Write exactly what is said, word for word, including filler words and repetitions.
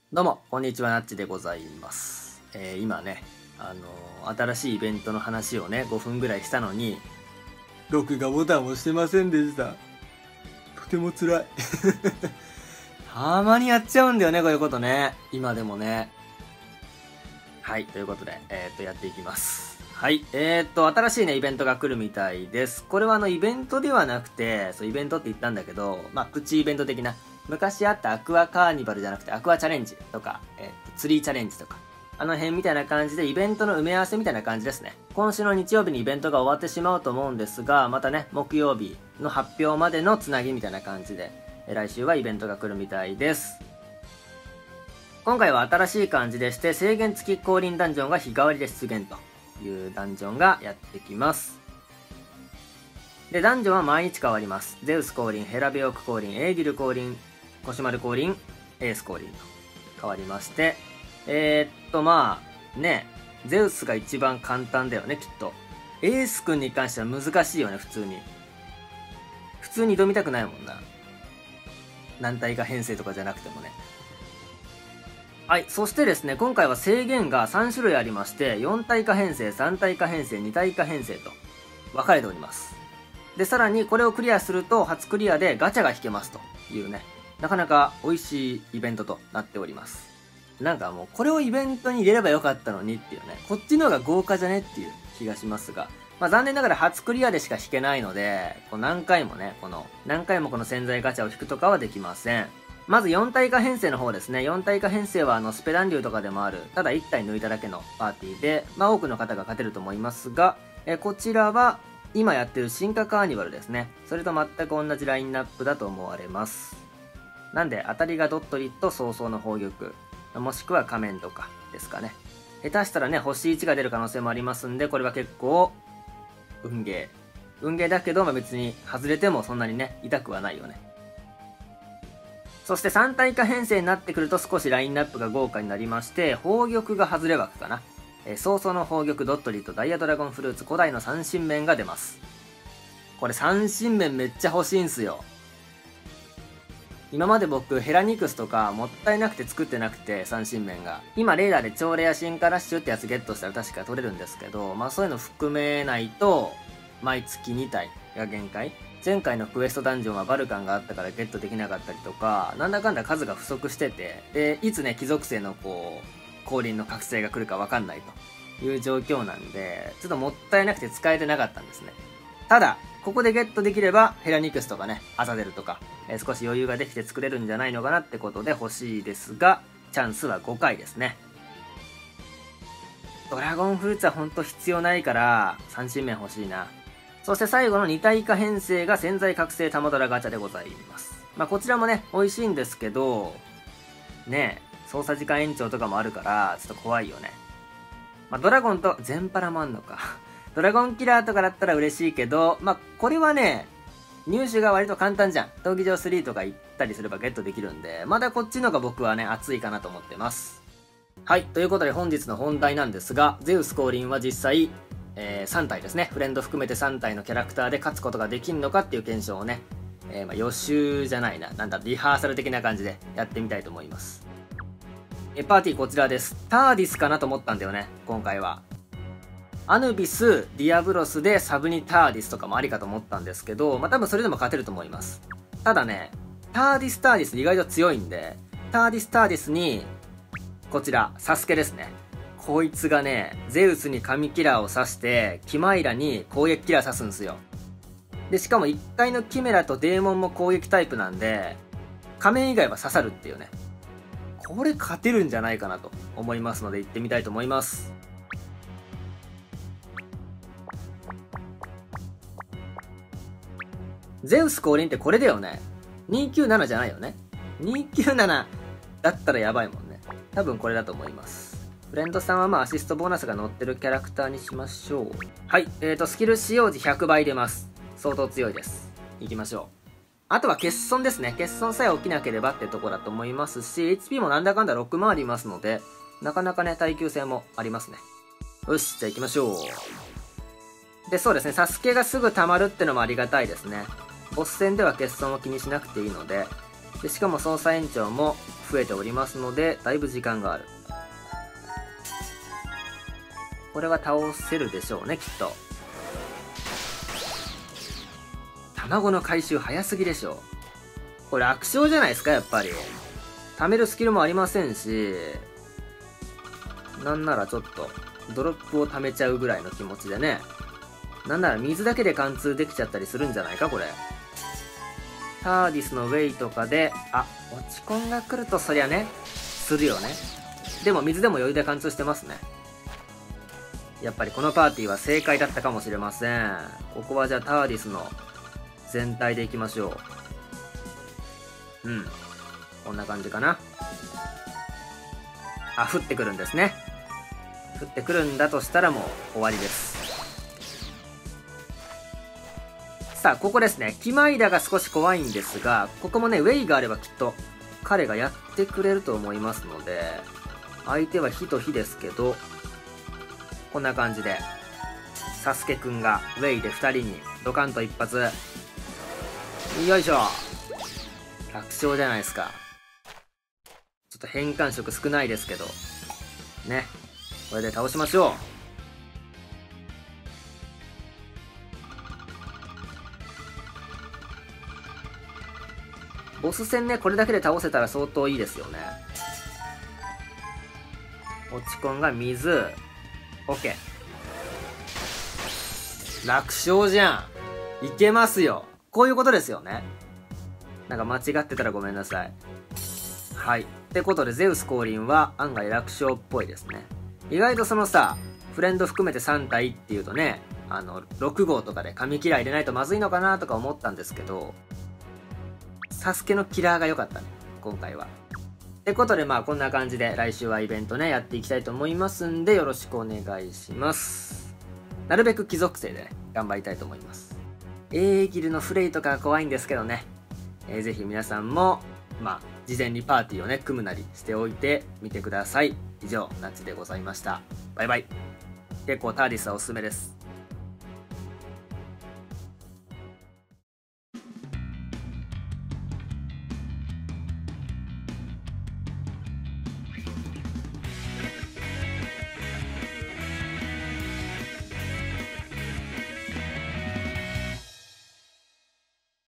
どうも、こんにちは、なっちでございます。えー、今ね、あのー、新しいイベントの話をね、ごふんぐらいしたのに、録画ボタンを押してませんでした。とても辛い。たまにやっちゃうんだよね、こういうことね。今でもね。はい、ということで、えー、っと、やっていきます。はい、えー、っと、新しいね、イベントが来るみたいです。これはあの、イベントではなくて、そう、イベントって言ったんだけど、まあ、プチイベント的な、昔あったアクアカーニバルじゃなくてアクアチャレンジとか、えー、とツリーチャレンジとか、あの辺みたいな感じでイベントの埋め合わせみたいな感じですね。今週の日曜日にイベントが終わってしまうと思うんですが、またね、木曜日の発表までのつなぎみたいな感じで、来週はイベントが来るみたいです。今回は新しい感じでして、制限付き降臨ダンジョンが日替わりで出現というダンジョンがやってきます。で、ダンジョンは毎日変わります。ゼウス降臨、ヘラベオク降臨、エーギル降臨、コシュマル降臨、エース降臨と変わりまして、えー、っとまあね、ゼウスが一番簡単だよね、きっと。エース君に関しては難しいよね、普通に。普通に挑みたくないもんな。何体か編成とかじゃなくてもね。はい、そしてですね、今回は制限がさん種類ありまして、よん体化編成、さん体化編成、に体化編成と分かれております。で、さらにこれをクリアすると、初クリアでガチャが引けますというね。なかなか美味しいイベントとなっております。なんかもうこれをイベントに入れればよかったのにっていうね、こっちの方が豪華じゃねっていう気がしますが、まあ残念ながら初クリアでしか引けないので、こう何回もね、この、何回もこの潜在ガチャを引くとかはできません。まずよん体化編成の方ですね。よん体化編成はあのスペダン流とかでもある、ただいち体抜いただけのパーティーで、まあ多くの方が勝てると思いますが、えこちらは今やってる進化カーニバルですね。それと全く同じラインナップだと思われます。なんで、当たりがドットリと早々の砲玉、もしくは仮面とかですかね。下手したらね、星いちが出る可能性もありますんで、これは結構、運ゲー。運ゲーだけど、まあ、別に外れてもそんなにね、痛くはないよね。そしてさん体化編成になってくると少しラインナップが豪華になりまして、砲玉が外れ枠かな。えー、早々の砲玉ドットリとダイヤドラゴンフルーツ古代の三神面が出ます。これ三神面めっちゃ欲しいんすよ。今まで僕ヘラニクスとかもったいなくて作ってなくて、三神面が今レーダーで超レア進化ラッシュってやつゲットしたら確か取れるんですけど、まあそういうの含めないと毎月に体が限界。前回のクエストダンジョンはバルカンがあったからゲットできなかったりとか、なんだかんだ数が不足してて、でいつね貴族性のこう降臨の覚醒が来るか分かんないという状況なんで、ちょっともったいなくて使えてなかったんですね。ただここでゲットできればヘラニクスとかね、アザデルとか、えー、少し余裕ができて作れるんじゃないのかなってことで欲しいですが、チャンスはごかいですね。ドラゴンフルーツはほんと必要ないから三神面欲しいな。そして最後のに体化編成が潜在覚醒玉ドラガチャでございます。まあこちらもね美味しいんですけどね、操作時間延長とかもあるからちょっと怖いよね。まあドラゴンと全パラもあんのかドラゴンキラーとかだったら嬉しいけど、まあこれはね入手が割と簡単じゃん。闘技場スリーとか行ったりすればゲットできるんで、まだこっちのが僕はね熱いかなと思ってます。はい、ということで本日の本題なんですが、ゼウス降臨は実際えー、さん体ですね、フレンド含めてさん体のキャラクターで勝つことができるのかっていう検証をね、えー、まあ予習じゃないな、なんだリハーサル的な感じでやってみたいと思います。えパーティーこちらです。ターディスかなと思ったんだよね今回は。アヌビス、ディアブロスでサブにターディスとかもありかと思ったんですけど、まあ多分それでも勝てると思います。ただね、ターディスターディス意外と強いんで、ターディスターディスにこちらサスケですね。こいつがね、ゼウスに神キラーを刺して、キマイラに攻撃キラー刺すんですよ。で、しかもいっかいのキメラとデーモンも攻撃タイプなんで、仮面以外は刺さるっていうね。これ勝てるんじゃないかなと思いますので、行ってみたいと思います。ゼウス降臨ってこれだよね。にひゃくきゅうじゅうななじゃないよね。にひゃくきゅうじゅうななだったらやばいもんね。多分これだと思います。フレンドさんはまあアシストボーナスが乗ってるキャラクターにしましょう。はい、えーとスキル使用時ひゃくばい出ます。相当強いです。いきましょう。あとは欠損ですね。欠損さえ起きなければってとこだと思いますし、 エイチピー もなんだかんだろくもありますので、なかなかね耐久性もありますね。よし、じゃあ行きましょう。で、そうですね、サスケがすぐ溜まるってのもありがたいですね。ボス戦では欠損を気にしなくていいので、でしかも操作延長も増えておりますので、だいぶ時間がある。これは倒せるでしょうね、きっと。卵の回収早すぎでしょ。これ楽勝じゃないですか、やっぱり。貯めるスキルもありませんし、なんならちょっとドロップを貯めちゃうぐらいの気持ちでね。なんなら水だけで貫通できちゃったりするんじゃないか、これ。ターディスのウェイとかで、あ、落ちコンが来るとそりゃね、するよね。でも水でも余裕で貫通してますね。やっぱりこのパーティーは正解だったかもしれません。ここはじゃあターディスの全体でいきましょう。うん。こんな感じかな。あ、降ってくるんですね。降ってくるんだとしたらもう終わりです。さあ、ここですね。キマイダが少し怖いんですが、ここもね、ウェイがあればきっと彼がやってくれると思いますので、相手は火と火ですけど、こんな感じで、サスケくんがウェイでふたりにドカンと一発。よいしょ。楽勝じゃないですか。ちょっと変換色少ないですけど、ね。これで倒しましょう。ボス戦ね、これだけで倒せたら相当いいですよね。落ちコンが水。OK。楽勝じゃん。いけますよ。こういうことですよね。なんか間違ってたらごめんなさい。はい。ってことで、ゼウス降臨は案外楽勝っぽいですね。意外とそのさ、フレンド含めてさん体っていうとね、あの、ろく号とかで紙キラー入れないとまずいのかなとか思ったんですけど、サスケのキラーが良かったね、今回は。ってことで、まあこんな感じで来週はイベントね、やっていきたいと思いますんで、よろしくお願いします。なるべく貴族性でね、頑張りたいと思います。エーギルのフレイとか怖いんですけどね、えー、ぜひ皆さんも、まあ、事前にパーティーをね、組むなりしておいてみてください。以上、ナッチでございました。バイバイ。結構ターディスはおすすめです。